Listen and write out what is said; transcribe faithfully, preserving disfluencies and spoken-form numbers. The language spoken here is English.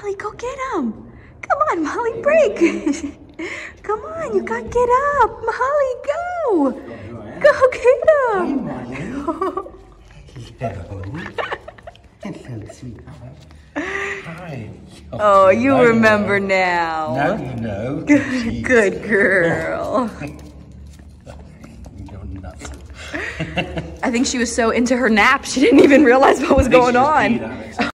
Molly, go get him. Come on, Molly, break. Come on, you gotta get up. Molly, go. Go get him. Hello, sweetheart. Hi. Oh, you remember now. Now you know. Good girl. You're nuts. I think she was so into her nap, she didn't even realize what was going on.